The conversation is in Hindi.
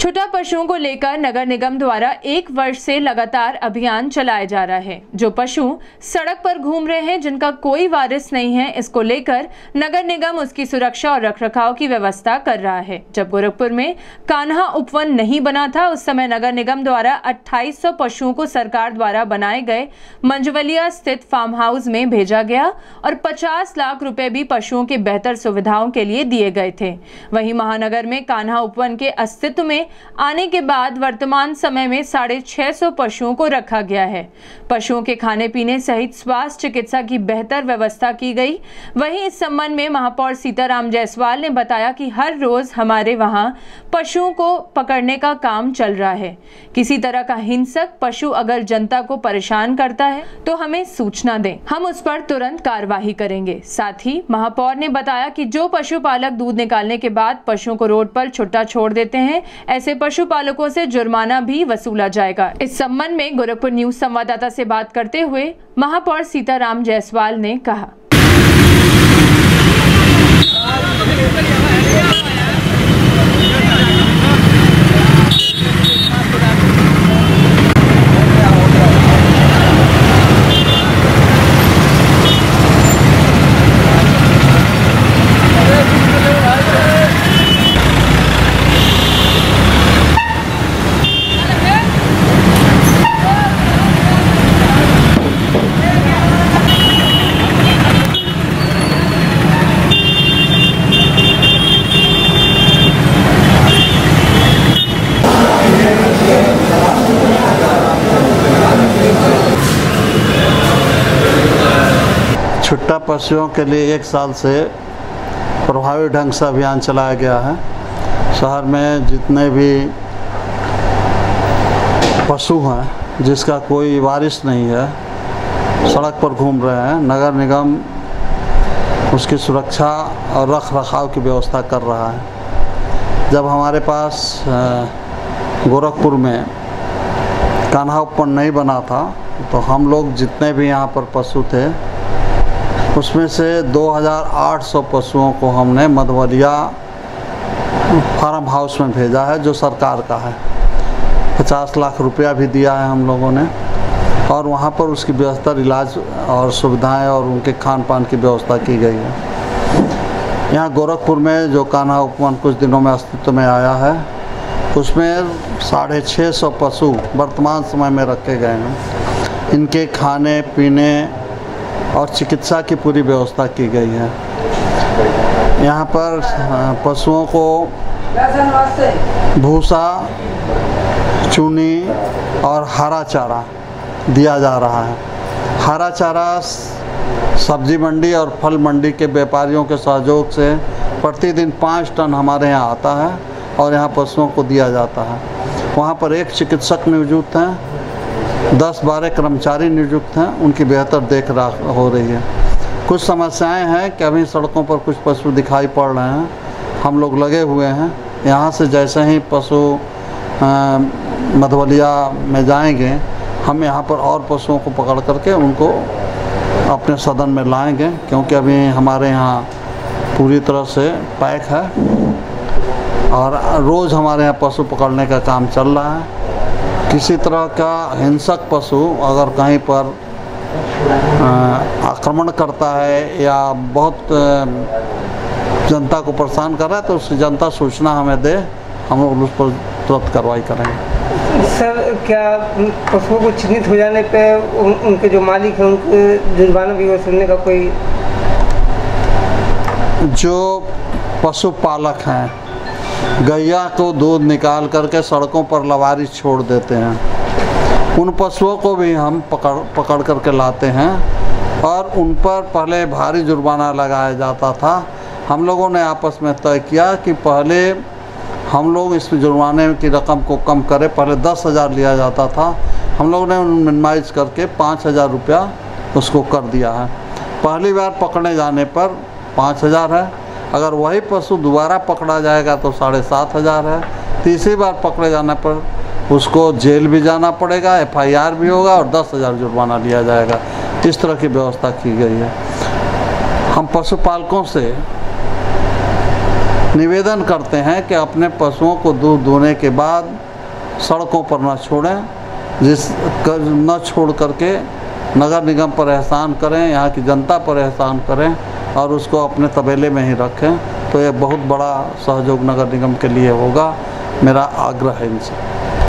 छुटा पशुओं को लेकर नगर निगम द्वारा 1 वर्ष से लगातार अभियान चलाया जा रहा है। जो पशु सड़क पर घूम रहे हैं, जिनका कोई वारिस नहीं है, इसको लेकर नगर निगम उसकी सुरक्षा और रखरखाव की व्यवस्था कर रहा है। जब गोरखपुर में कान्हा उपवन नहीं बना था, उस समय नगर निगम द्वारा 2800 पशुओं को सरकार द्वारा बनाए गए मंझवलिया स्थित फार्म हाउस में भेजा गया और 50 लाख रुपए भी पशुओं की बेहतर सुविधाओं के लिए दिए गए थे। वहीं महानगर में कान्हा उपवन के अस्तित्व में आने के बाद वर्तमान समय में 650 पशुओं को रखा गया है। पशुओं के खाने पीने सहित स्वास्थ्य चिकित्सा की बेहतर व्यवस्था की गई। वहीं इस संबंध में महापौर सीताराम जायसवाल ने बताया कि हर रोज हमारे वहां पशुओं को पकड़ने का काम चल रहा है। किसी तरह का हिंसक पशु अगर जनता को परेशान करता है तो हमें सूचना दें, हम उस पर तुरंत कार्यवाही करेंगे। साथ ही महापौर ने बताया कि जो पशुपालक दूध निकालने के बाद पशुओं को रोड पर छुट्टा छोड़ देते हैं, ऐसे पशुपालकों से जुर्माना भी वसूला जाएगा। इस संबंध में गोरखपुर न्यूज संवाददाता से बात करते हुए महापौर सीताराम जायसवाल ने कहा। छुट्टा पशुओं के लिए 1 साल से प्रभावी ढंग से अभियान चलाया गया है। शहर में जितने भी पशु हैं जिसका कोई वारिस नहीं है, सड़क पर घूम रहे हैं, नगर निगम उसकी सुरक्षा और रख रखाव की व्यवस्था कर रहा है। जब हमारे पास गोरखपुर में कान्हा उपवन नहीं बना था तो हम लोग जितने भी यहाँ पर पशु थे उसमें से 2800 पशुओं को हमने मंझवलिया फार्म हाउस में भेजा है, जो सरकार का है। 50 लाख रुपया भी दिया है हम लोगों ने और वहाँ पर उसकी बेहतर इलाज और सुविधाएं और उनके खान पान की व्यवस्था की गई है। यहाँ गोरखपुर में जो कान्हा उपवन कुछ दिनों में अस्तित्व में आया है, उसमें 650 पशु वर्तमान समय में रखे गए हैं। इनके खाने पीने और चिकित्सा की पूरी व्यवस्था की गई है। यहाँ पर पशुओं को भूसा, चूनी और हरा चारा दिया जा रहा है। हरा चारा सब्जी मंडी और फल मंडी के व्यापारियों के सहयोग से प्रतिदिन 5 टन हमारे यहाँ आता है और यहाँ पशुओं को दिया जाता है। वहाँ पर एक चिकित्सक नियुक्त हैं, 10-12 कर्मचारी नियुक्त हैं, उनकी बेहतर देखरेख हो रही है। कुछ समस्याएं हैं कि अभी सड़कों पर कुछ पशु दिखाई पड़ रहे हैं, हम लोग लगे हुए हैं। यहाँ से जैसे ही पशु मंझवलिया में जाएंगे, हम यहाँ पर और पशुओं को पकड़ करके उनको अपने सदन में लाएंगे, क्योंकि अभी हमारे यहाँ पूरी तरह से पैक है और रोज़ हमारे यहाँ पशु पकड़ने का काम चल रहा है। किसी तरह का हिंसक पशु अगर कहीं पर आक्रमण करता है या बहुत जनता को परेशान कर रहा है तो उसकी जनता सूचना हमें दे, हम लोग उस पर तुरंत कार्रवाई करेंगे। सर, क्या पशुओं को चिन्हित हो जाने पे उनके जो मालिक हैं उनको जुर्माना भी वसूलने का कोई? जो पशुपालक हैं, गैया को दूध निकाल करके सड़कों पर लवारिस छोड़ देते हैं, उन पशुओं को भी हम पकड़ करके लाते हैं और उन पर पहले भारी जुर्माना लगाया जाता था। हम लोगों ने आपस में तय किया कि पहले हम लोग इस जुर्माने की रकम को कम करें। पहले 10,000 लिया जाता था, हम लोगों ने मिनिमाइज करके 5,000 रुपया उसको कर दिया है। पहली बार पकड़ने जाने पर 5,000 है, अगर वही पशु दोबारा पकड़ा जाएगा तो 7,500 है। तीसरी बार पकड़े जाने पर उसको जेल भी जाना पड़ेगा, FIR भी होगा और 10,000 जुर्माना लिया जाएगा। इस तरह की व्यवस्था की गई है। हम पशुपालकों से निवेदन करते हैं कि अपने पशुओं को दूध दुहने के बाद सड़कों पर न छोड़ें, न छोड़ करके नगर निगम पर एहसान करें, यहाँ की जनता पर एहसान करें और उसको अपने तबेले में ही रखें। तो यह बहुत बड़ा सहयोग नगर निगम के लिए होगा, मेरा आग्रह है इनसे।